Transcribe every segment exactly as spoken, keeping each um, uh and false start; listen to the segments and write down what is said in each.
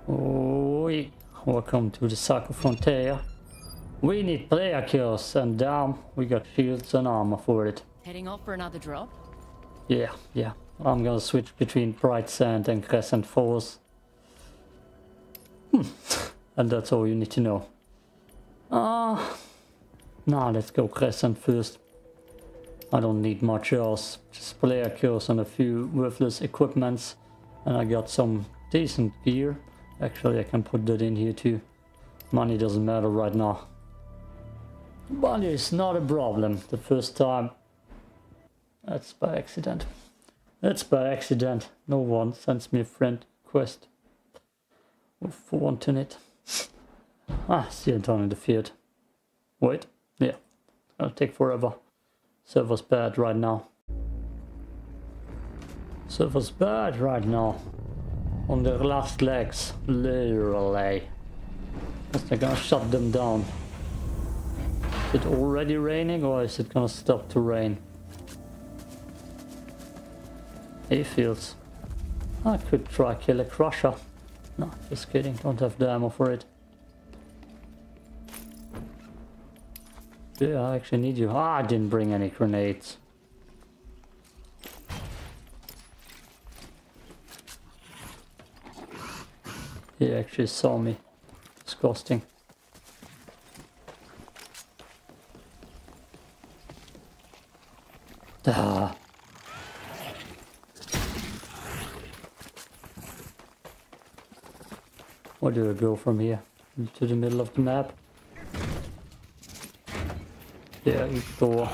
Oi, welcome to the Soccer Frontier. We need player kills, and damn, we got shields and armor for it. Heading off for another drop? Yeah, yeah. I'm gonna switch between Bright Sand and Crescent Falls. Hmm. And that's all you need to know. Ah, uh, now let's go Crescent first. I don't need much else. Just player kills and a few worthless equipments. And I got some decent gear. Actually, I can put that in here too. Money doesn't matter right now. Money is not a problem. The first time. That's by accident. That's by accident. No one sends me a friend request. For wanting it. Ah, still don't interfered. Wait. Yeah. It's gonna take forever. Server's bad right now. Server's bad right now. On their last legs. Literally. Because they're gonna shut them down. Is it already raining or is it gonna stop to rain? Hayfields. I could try kill a crusher. No, just kidding. Don't have the ammo for it. Yeah, I actually need you. Ah, I didn't bring any grenades. He actually saw me. Disgusting. Ah. Where do I go from here? To the middle of the map? Yeah, you go.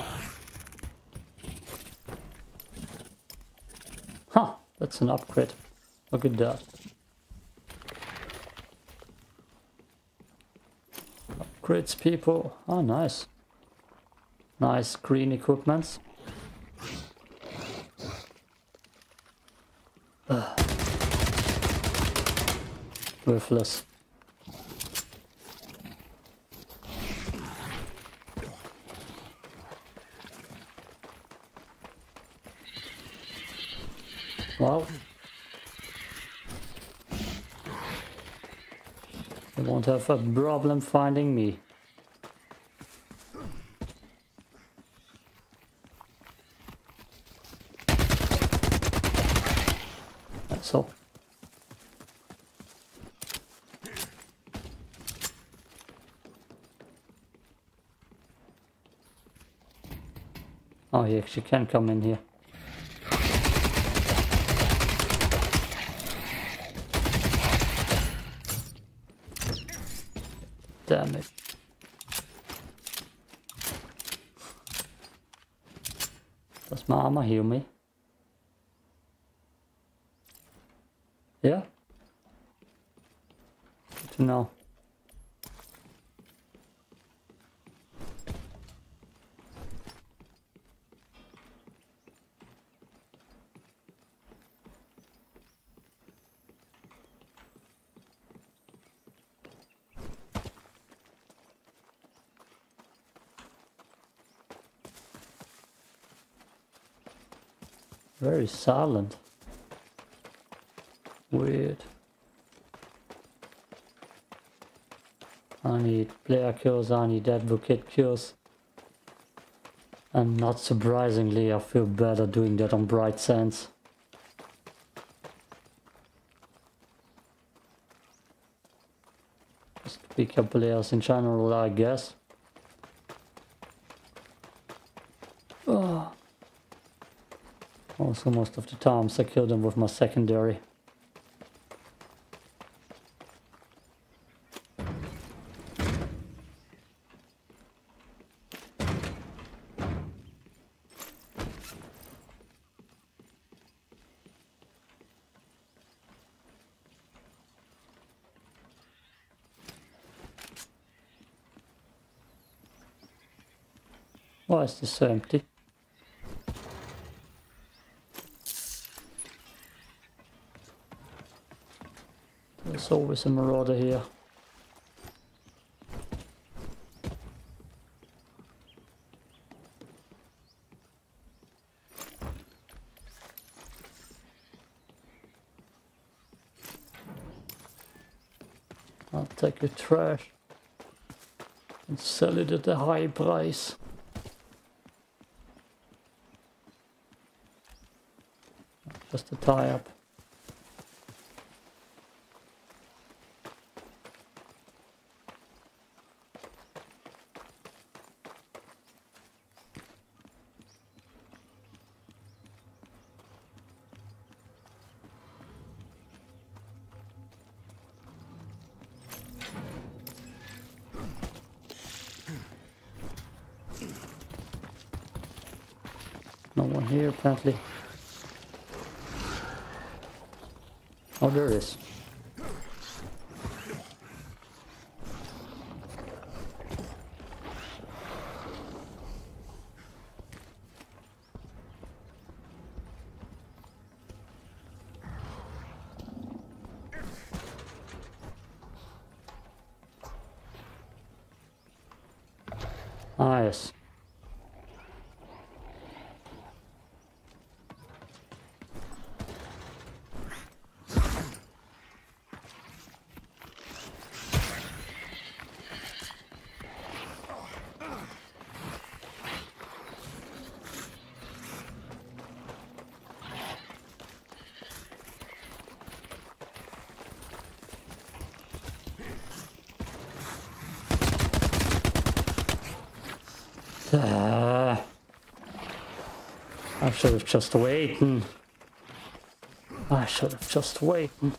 Huh, that's an upgrade. Look at that. Upgrades, people. Oh, nice. Nice green equipments. Uh. Worthless. Well, they won't have a problem finding me. That's all. Oh, he actually can come in here. Damn it. Does my armor heal me? Yeah? Good to know. Very silent. Weird. I need player kills, I need advocate kills. And not surprisingly, I feel better doing that on Bright Sands. Just weaker players in general, I guess. Oh. Also, most of the times I kill them with my secondary. Why is this so empty? There's always a marauder here. I'll take your trash and sell it at a high price. Just a tie-up. No one here, apparently. Oh, there is. Ah, yes. Uh, I should have just waited. I should have just waited.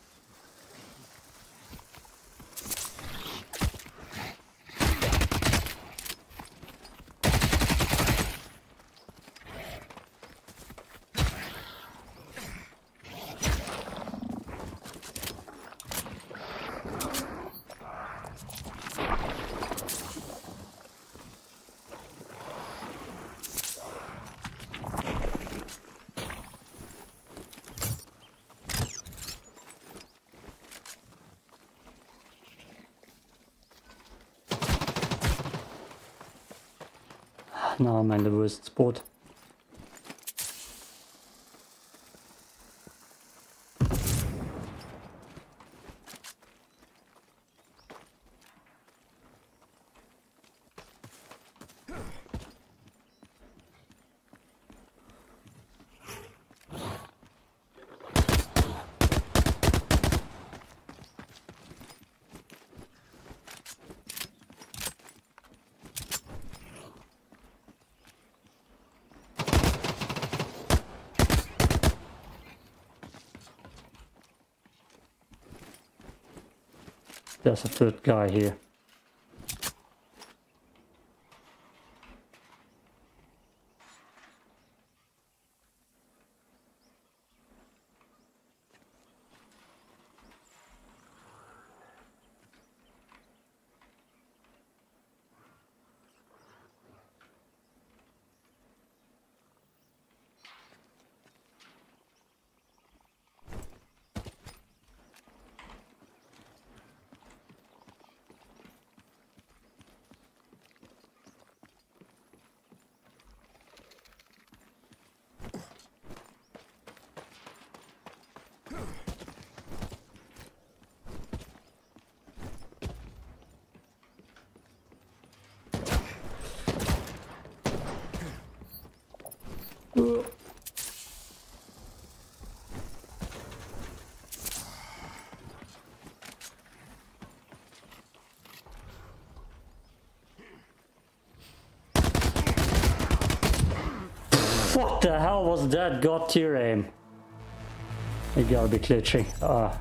Now I'm in the worst spot. There's a third guy here. What the hell was that god tier aim? You gotta be glitching. Uh.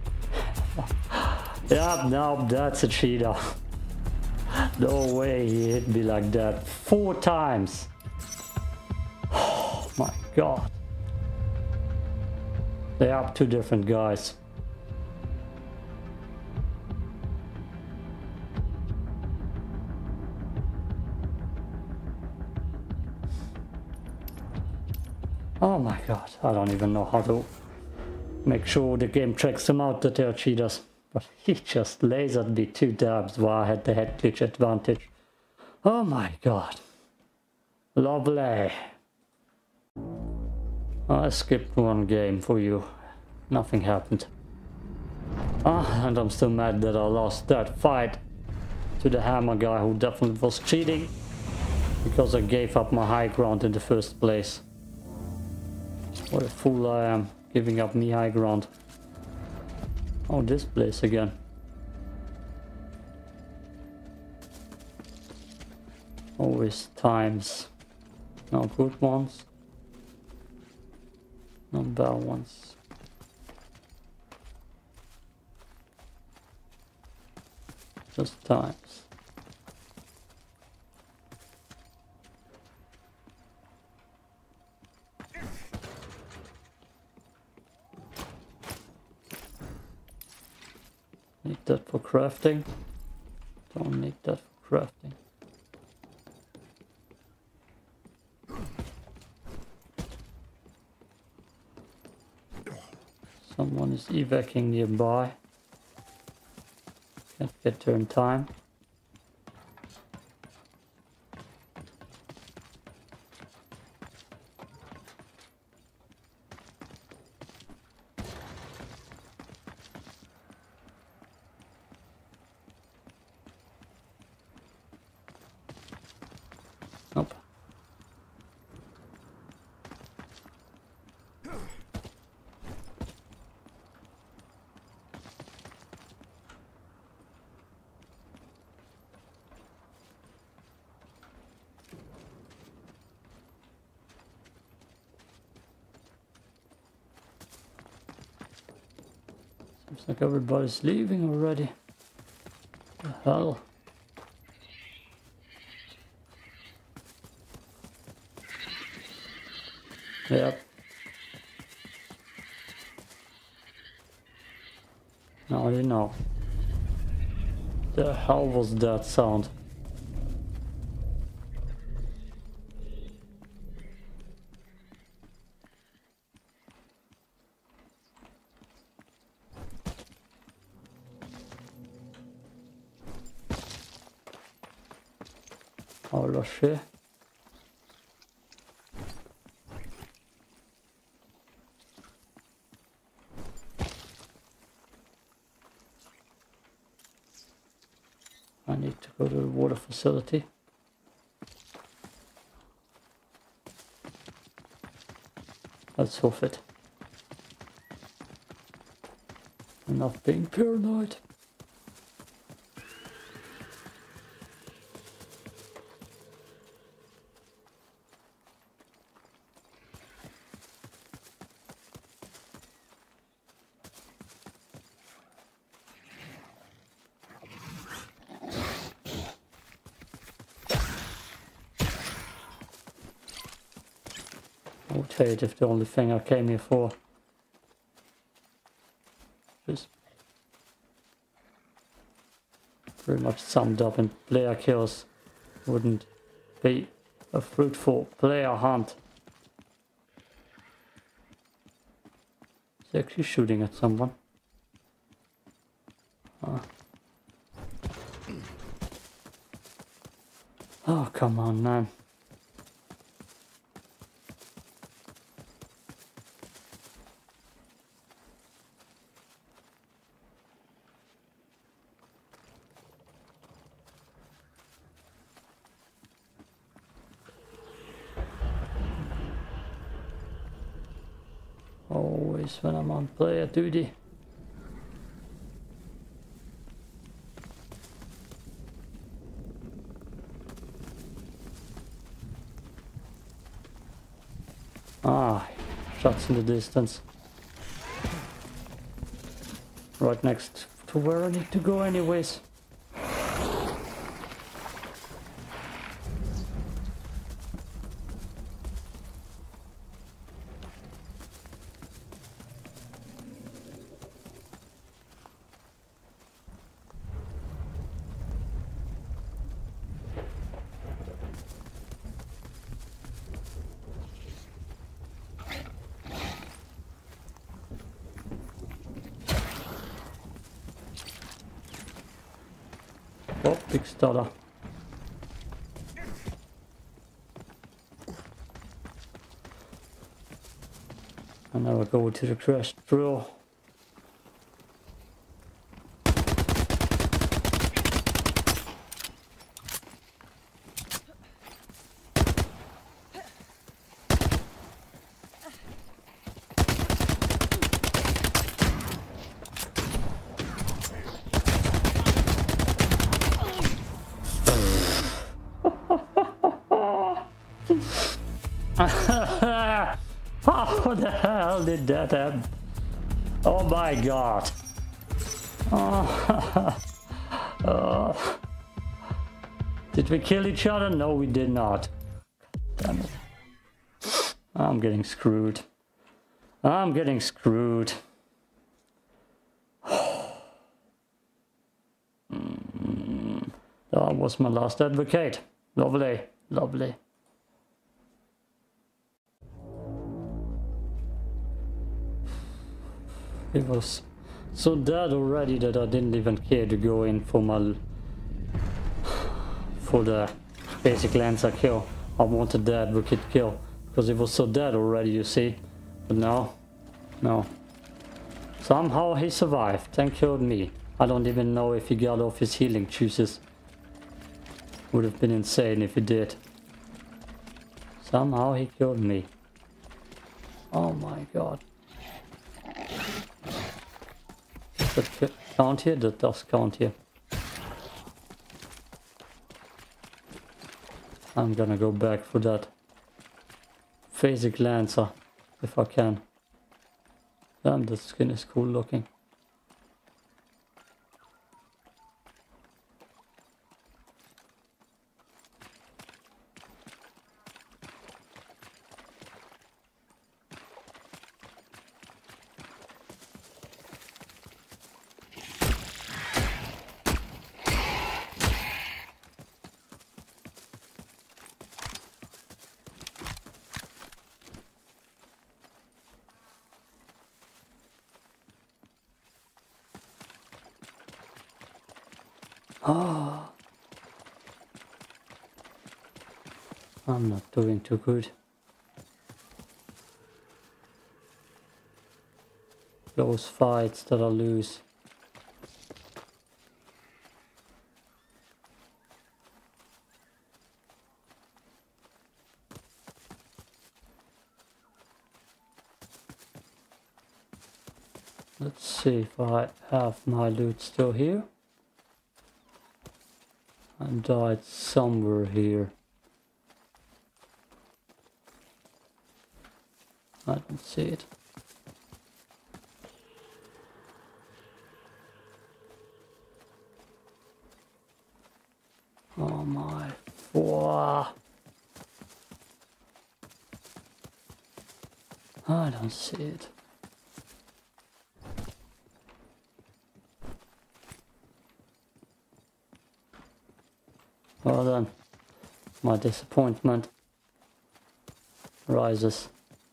Yeah, no, that's a cheater. No way he hit me like that four times. Oh my god. They are two different guys. Oh my god, I don't even know how to make sure the game tracks them out that they're cheaters. But he just lasered me two dabs while I had the head glitch advantage. Oh my god. Lovely. I skipped one game for you. Nothing happened. Ah, and I'm still mad that I lost that fight to the hammer guy who definitely was cheating. Because I gave up my high ground in the first place. What a fool I am, giving up me high ground. Oh, this place again. Always times. No good ones. No bad ones. Just times. Need that for crafting. Don't need that for crafting. Someone is evacing nearby. Can't get there in time. Nope. Seems like everybody's leaving already. The hell? Yep. Now you know. The hell was that sound? Oh shit. I need to go to the water facility. Let's hoof it. Enough being paranoid. I would hate if the only thing I came here for is pretty much summed up in player kills wouldn't be a fruitful player hunt. He's actually shooting at someone. Ah. Oh, come on, man. Always when I'm on player duty. Ah, shots in the distance. Right next to where I need to go anyways. Oh, big stutter. And now I go to the crashed drill. How the hell did that happen? Oh my god. Oh. Oh. Did we kill each other? No, we did not. Damn it. I'm getting screwed. I'm getting screwed. mm. That was my last advocate. Lovely, lovely. It was so dead already that I didn't even care to go in for my for the basic Lancer kill. I wanted the advocate kill because it was so dead already, you see. But now, no. Somehow he survived and killed me. I don't even know if he got off his healing juices. Would have been insane if he did. Somehow he killed me. Oh my god. Does that count here? That does count here. I'm gonna go back for that basic Lancer if I can. Damn, the skin is cool looking. Oh, I'm not doing too good. Those fights that I lose. Let's see if I have my loot still here. I died somewhere here. I don't see it. Oh my. Whoa. I don't see it. Well then, my disappointment rises.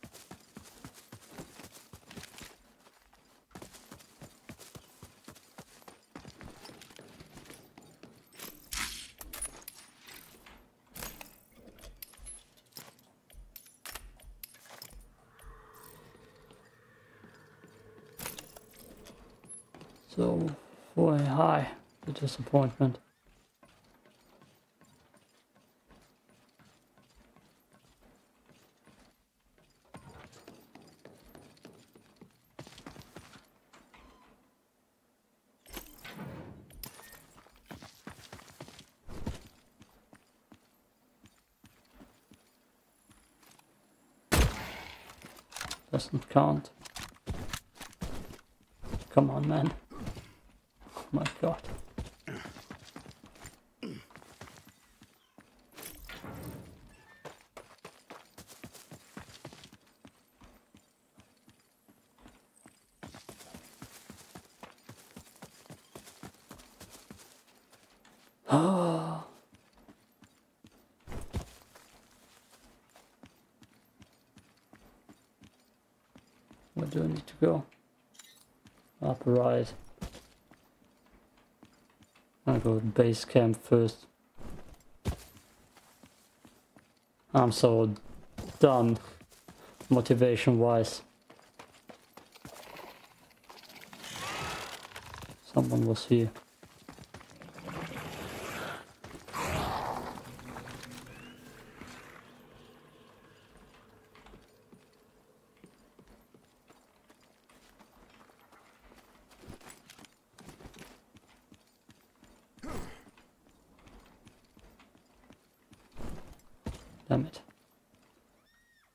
So, way high, the disappointment. Doesn't count. Come on, man. Oh my god. Ah. Where do I need to go? Up right. I'll go to base camp first. I'm so done motivation wise. Someone was here. Damn it.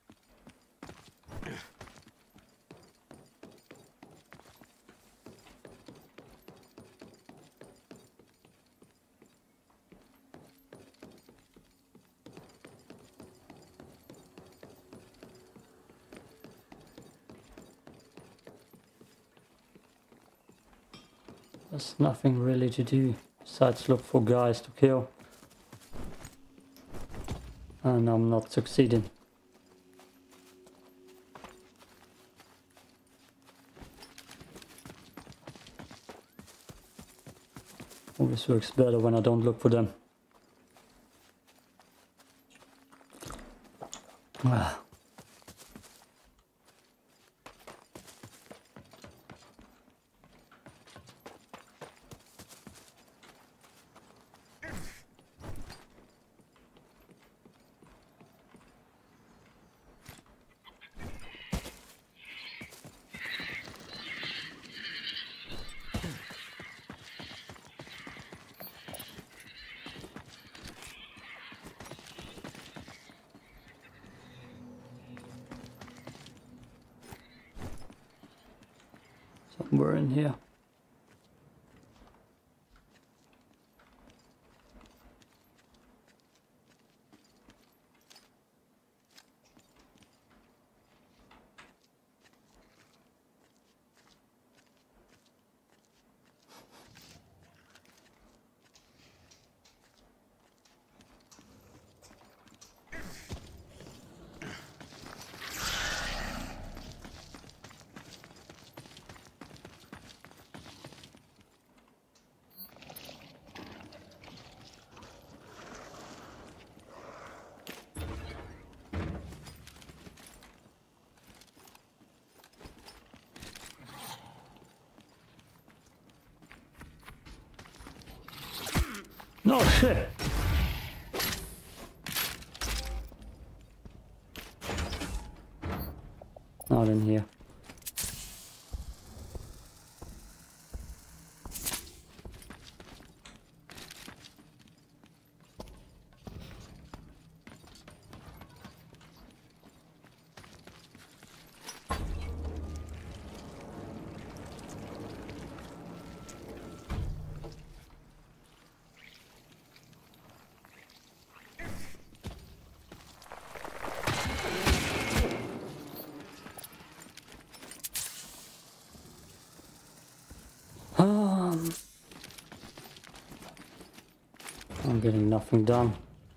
There's nothing really to do besides look for guys to kill. And I'm not succeeding. Always works better when I don't look for them. Ah. Somewhere in here. No shit! Not in here. Um, I'm getting nothing done.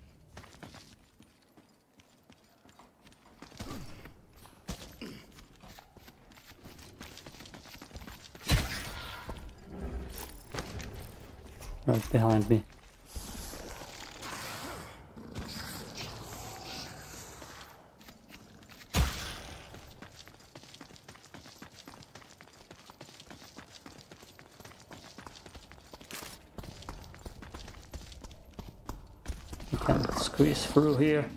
Right behind me. Squeeze through here.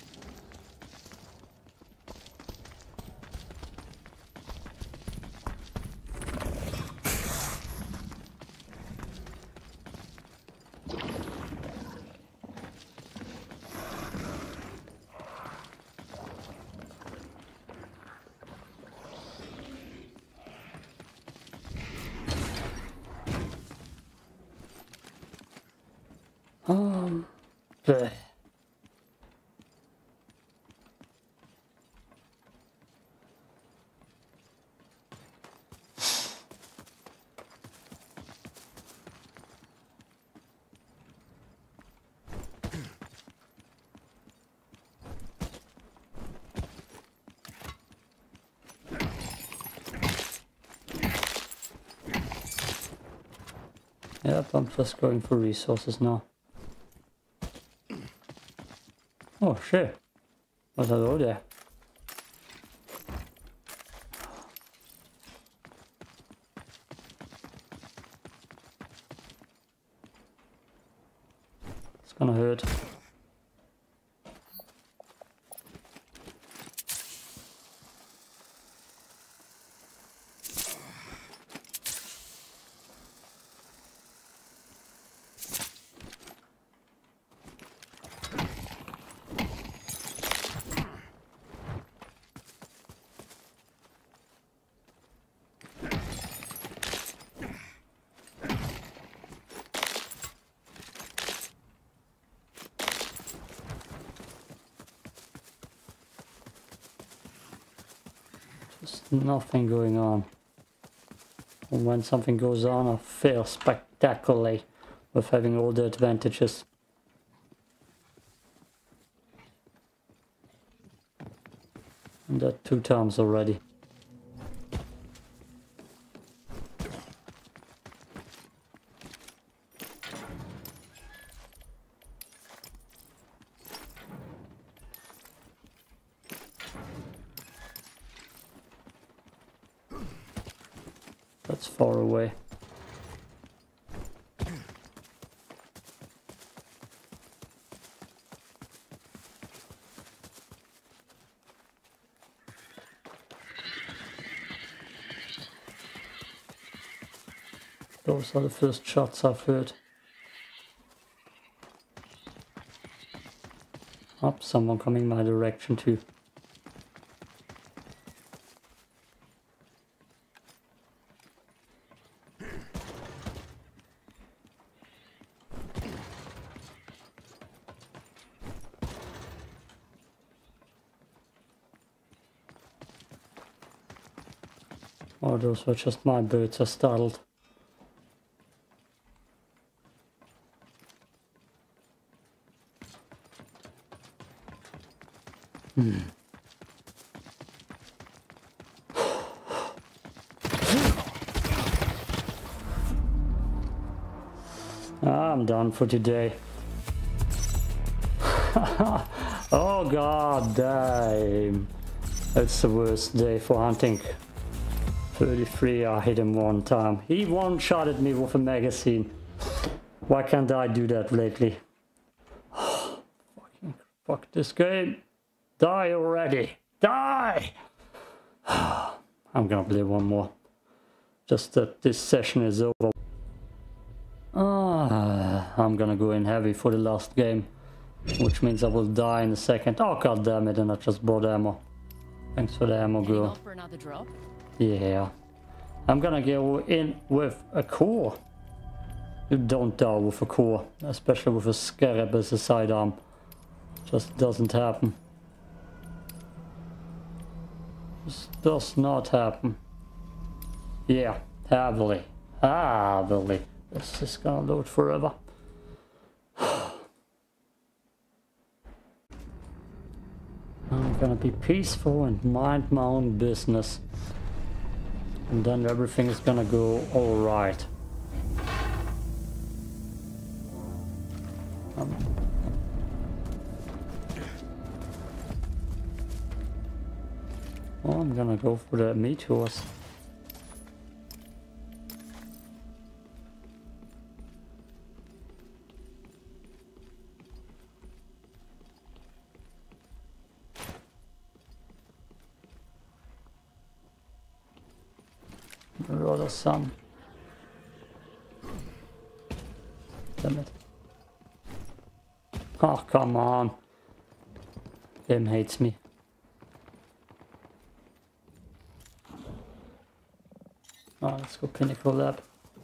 Um, bleh. Yep, I'm just going for resources now. Oh shit. What's that over there? It's gonna hurt. Just nothing going on. And when something goes on, I fail spectacularly with having all the advantages. And that two times already. That's far away. Those are the first shots I've heard. Up, someone coming my direction too. Oh, those were just my birds, I startled. Hmm. I'm done for today. Oh god damn. That's the worst day for hunting. thirty-three, I hit him one time. He one-shotted me with a magazine. Why can't I do that lately? Fucking fuck this game. Die already. Die! I'm gonna play one more. Just that this session is over. Ah, I'm gonna go in heavy for the last game. Which means I will die in a second. Oh god damn it, and I just bought ammo. Thanks for the ammo, girl. For another drop? Yeah. I'm gonna go in with a core. You don't die with a core. Especially with a scarab as a sidearm. Just doesn't happen. This does not happen. Yeah, heavily. Heavily. This is gonna load forever. I'm gonna be peaceful and mind my own business. And then everything is gonna go alright. Um, well, I'm gonna go for the meteors. Rather some. Damn it. Oh, come on. Game hates me. Oh, let's go Pinnacle Lab.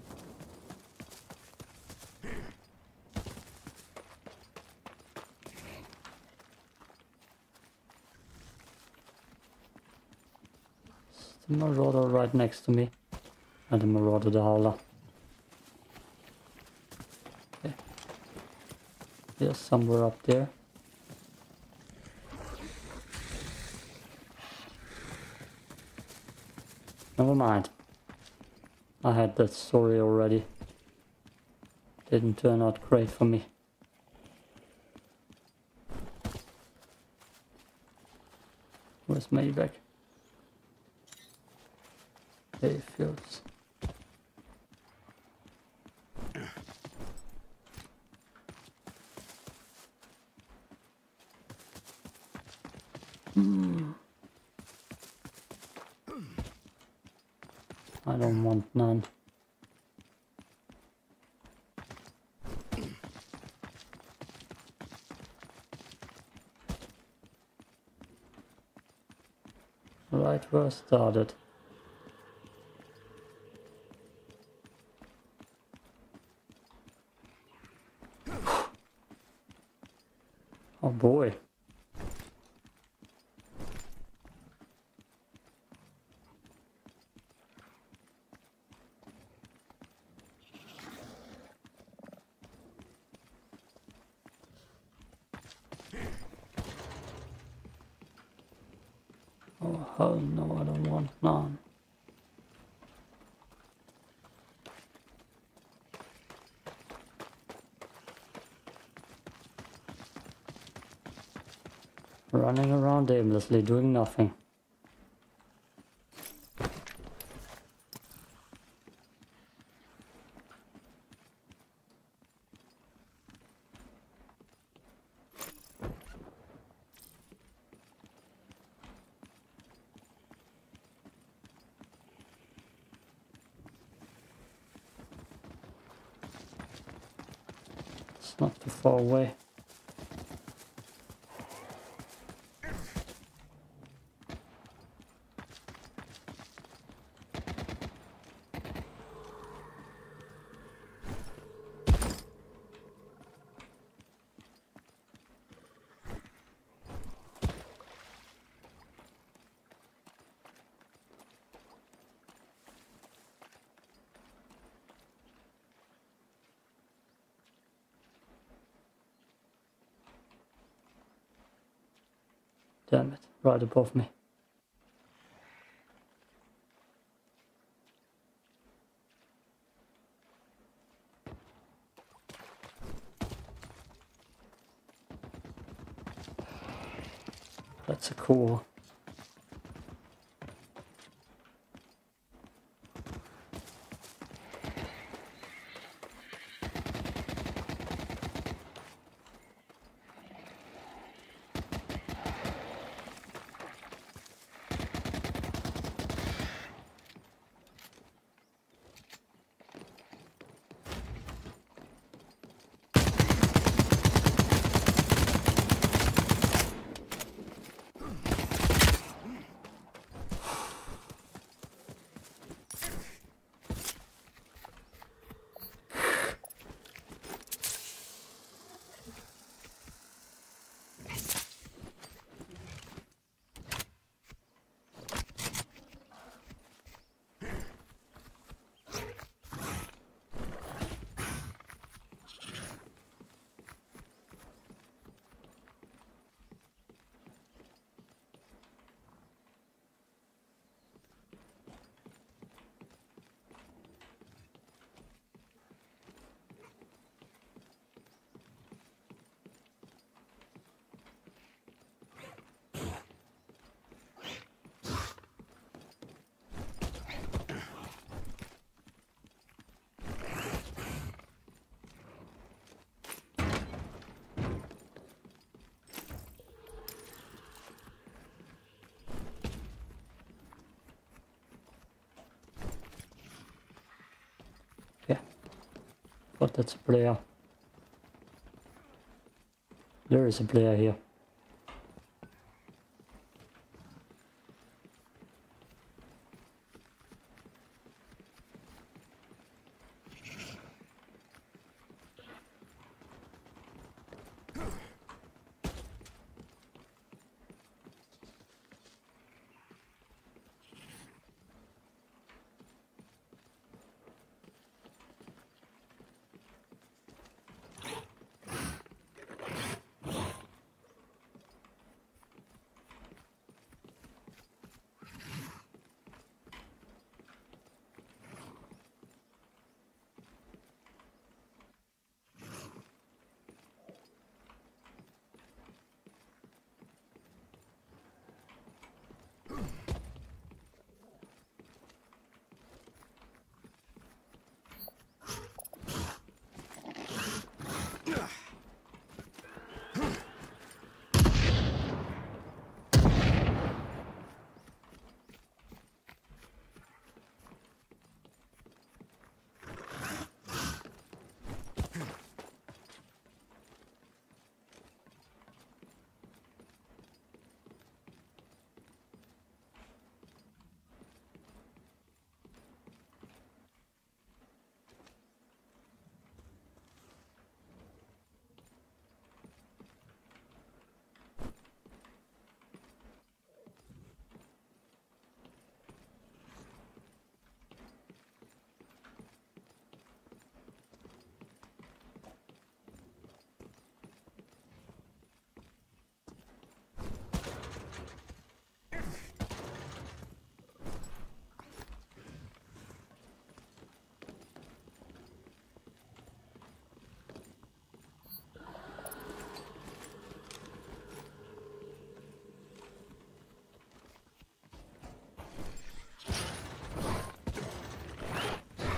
The Marauder right next to me. And the Marauder the Howler. Okay. There's somewhere up there. Never mind. I had that story already. Didn't turn out great for me. Where's my Evac? Hey, Fields. Hmm. I don't want none. Right where I started. Oh boy. Oh no, I don't want none. Running around aimlessly, doing nothing. It's not too far away. Damn it, right above me. That's a cool. Yeah, but that's a player. There is a player here.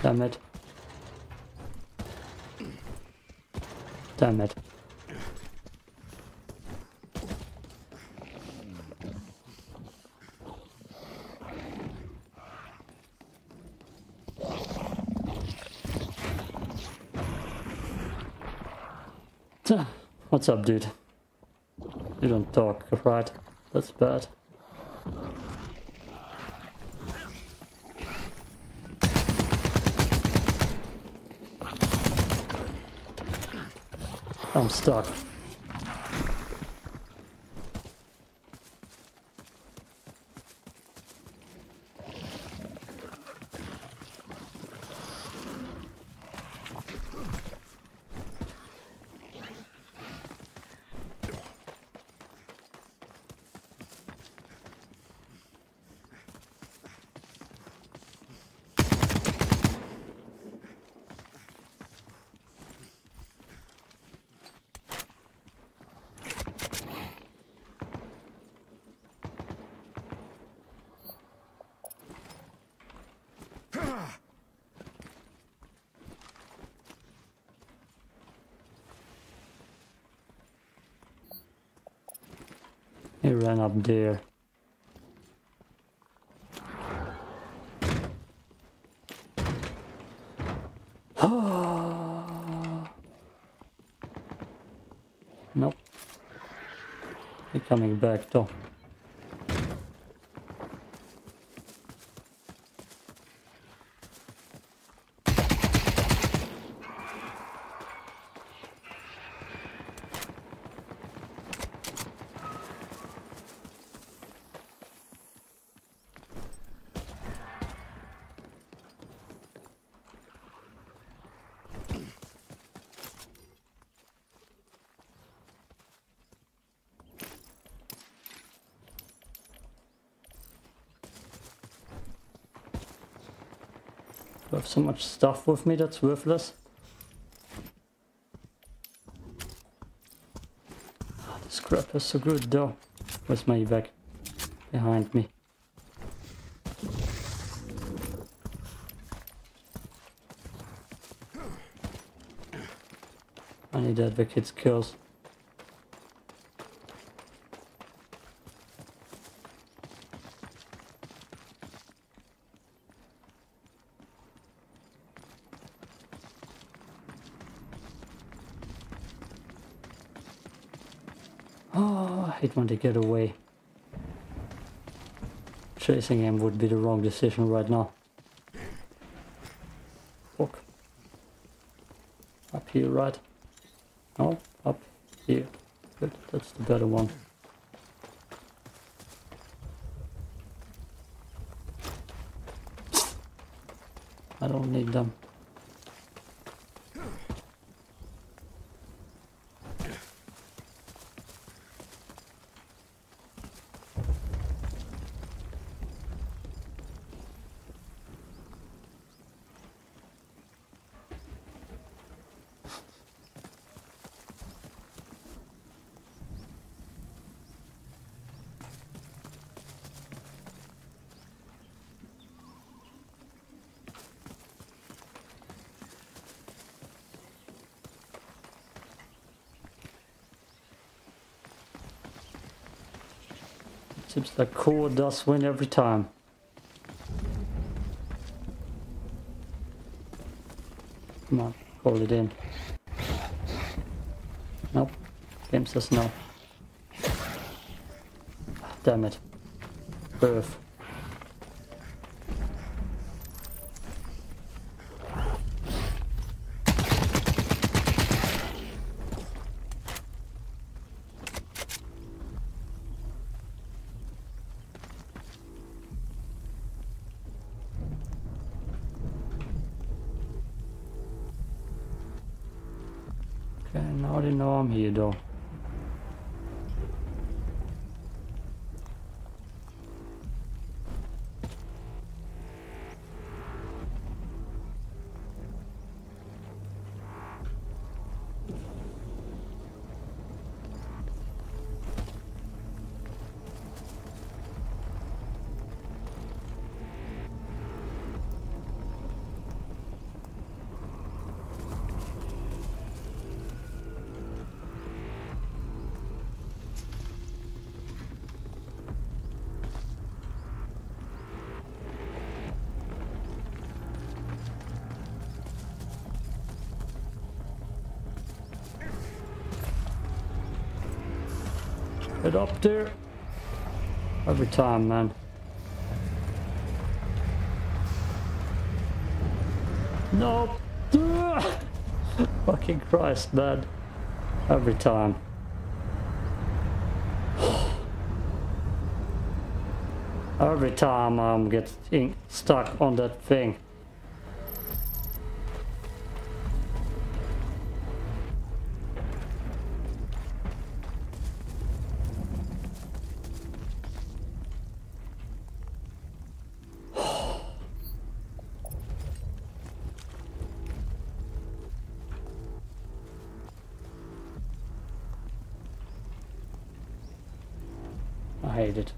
Damn it. Damn it. What's up, dude? You don't talk, right? That's bad. I'm stuck. He ran up there. Nope. He's coming back though. I have so much stuff with me that's worthless. Oh, this crap is so good though. Where's my evac? Behind me. I need advocates kills. Oh, I hate when they get away. Chasing him would be the wrong decision right now. Fuck. Up here, right? No, up here. Good, that's the better one. I don't need them. Seems like core does win every time. Come on, call it in. Nope. Game says no. Damn it. Birth. Okay, now they know I'm here though. Get up there. Every time, man. No. Fucking Christ, man. Every time. Every time I'm getting stuck on that thing. I hate it.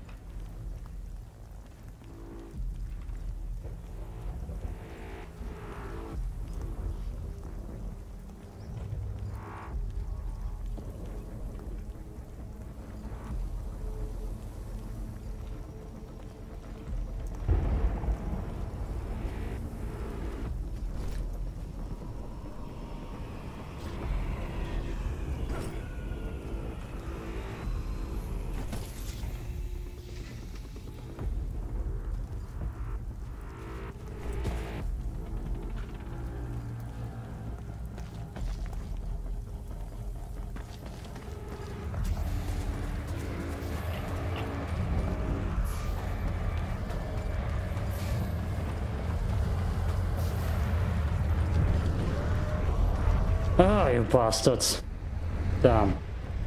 Ah, you bastards. Damn.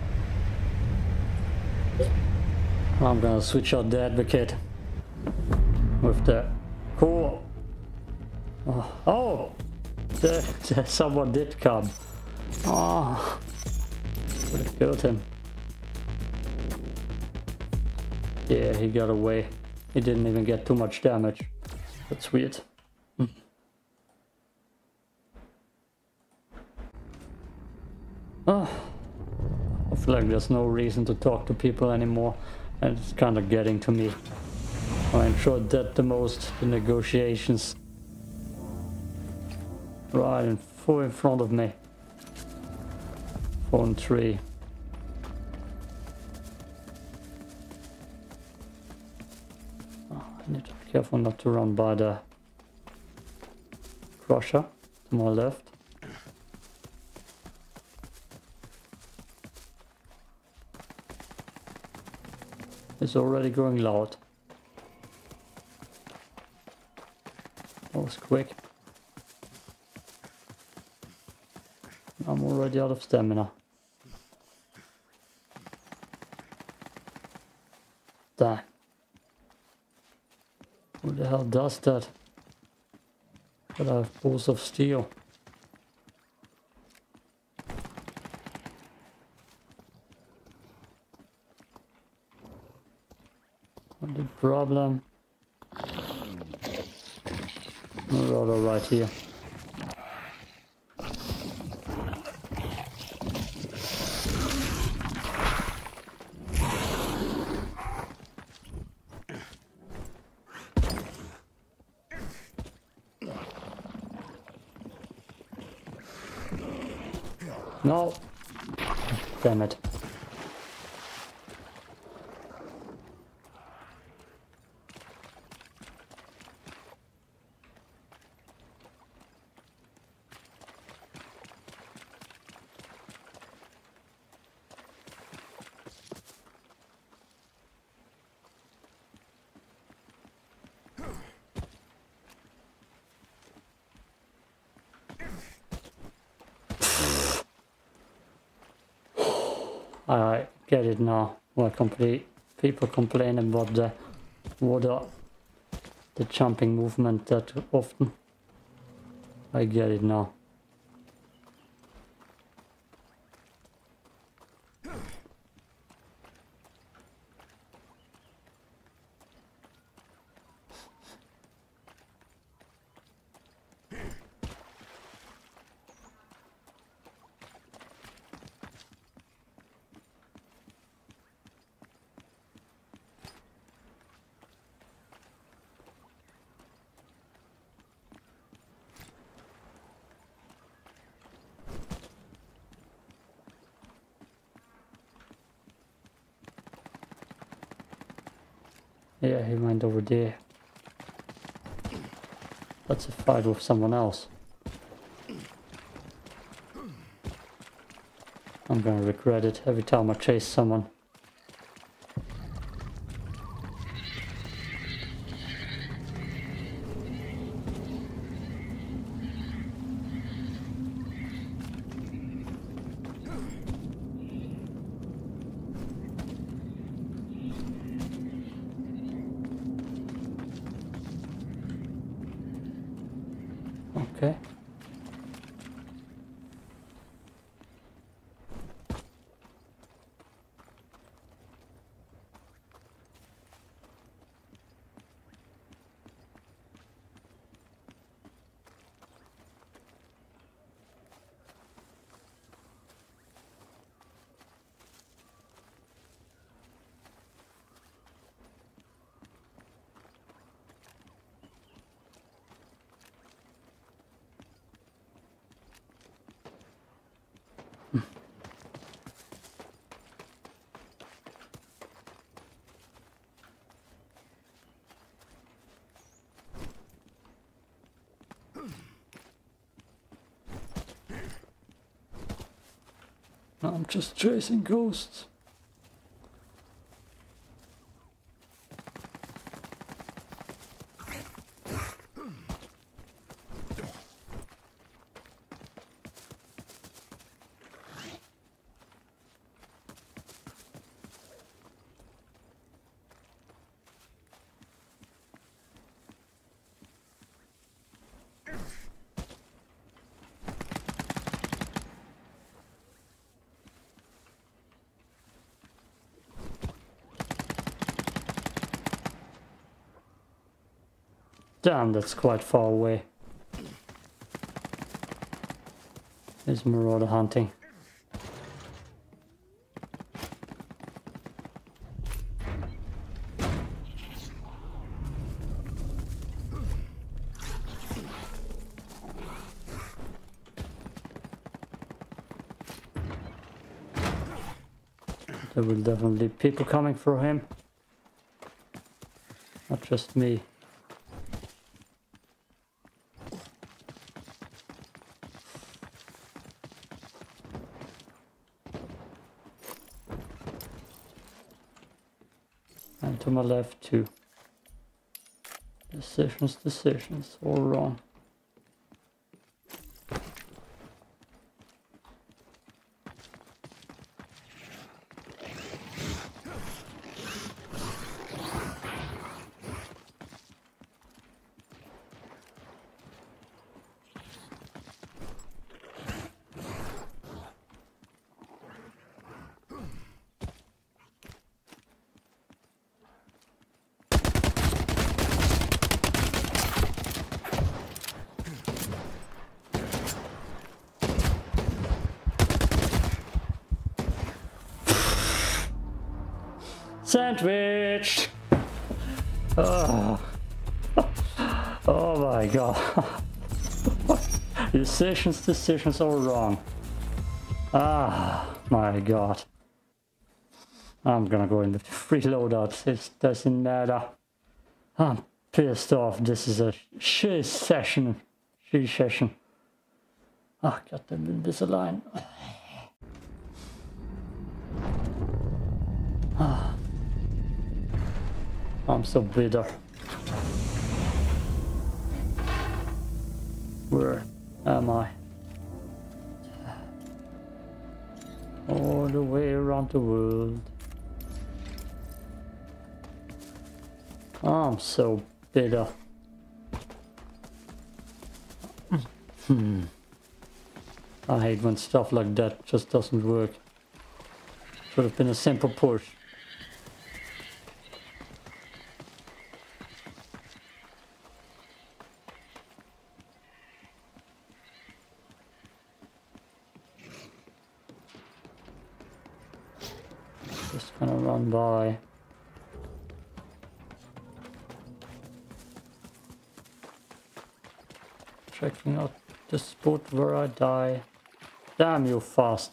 I'm gonna switch out the advocate with the core. Oh, oh. The, the, someone did come. Oh, would have killed him. Yeah, he got away. He didn't even get too much damage. That's weird. Oh, I feel like there's no reason to talk to people anymore, and it's kind of getting to me. I enjoyed that the most, the negotiations. Right in full in front of me. Phone three. Oh, I need to be careful not to run by the crusher to my left. It's already growing loud. That was quick. I'm already out of stamina. Damn. Who the hell does that? But I have balls of steel. Not the problem. We're all right here. No. Damn it. I get it now. Why complete people complain about the water, the jumping movement that often. I get it now. Yeah, he went over there. That's a fight with someone else. I'm gonna regret it every time I chase someone. Okay. I'm just chasing ghosts. Damn, that's quite far away. There's marauder hunting. There will definitely be people coming for him. Not just me. And to my left too. Decisions, decisions, all wrong. Sandwiched! Oh, oh my god. Decisions, decisions all wrong. Ah, my god. I'm gonna go in the free loadout. It doesn't matter. I'm pissed off. This is a shit session. Shit session. Oh, got them in this line. Ah. I'm so bitter. Where am I? All the way around the world. I'm so bitter. Hmm. I hate when stuff like that just doesn't work. Should have been a simple push. Just gonna run by. Checking out the spot where I die. Damn you fast.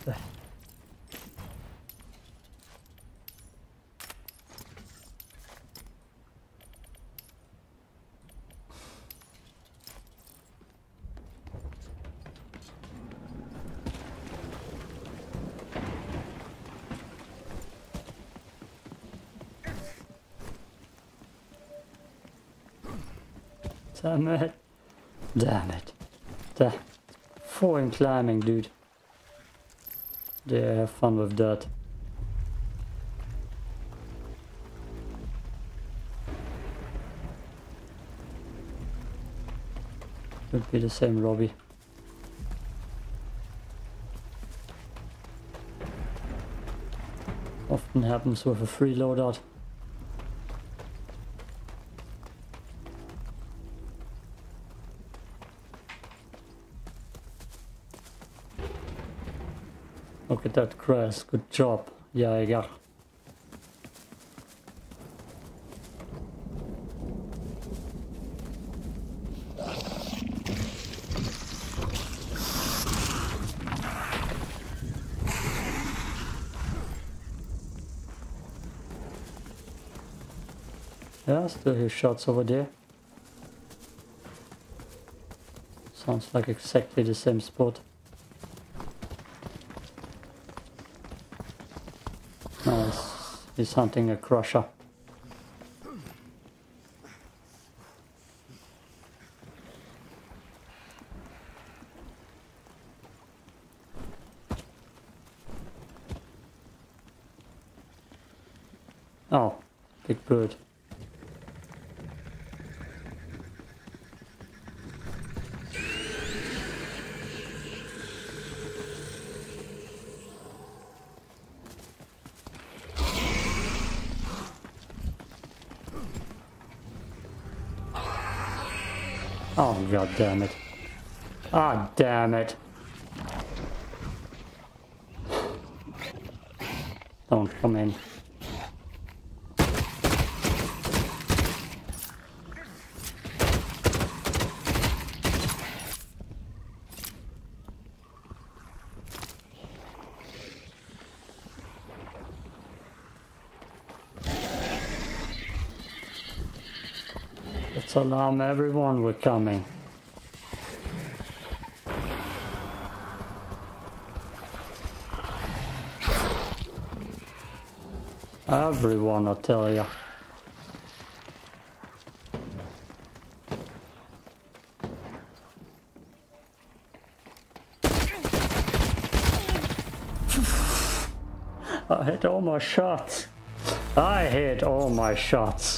Damn it. Damn it. The fucking climbing, dude. Yeah, have fun with that. Could be the same lobby. Often happens with a free loadout. Look at that grass, good job, Jäger. Yeah, still hear shots over there. Sounds like exactly the same spot. Nice. He's hunting a crusher. Oh, big bird. Oh, god damn it. Ah, damn it. Don't come in. Let's alarm everyone we're coming. Everyone, I tell ya. I hit all my shots. I hit all my shots.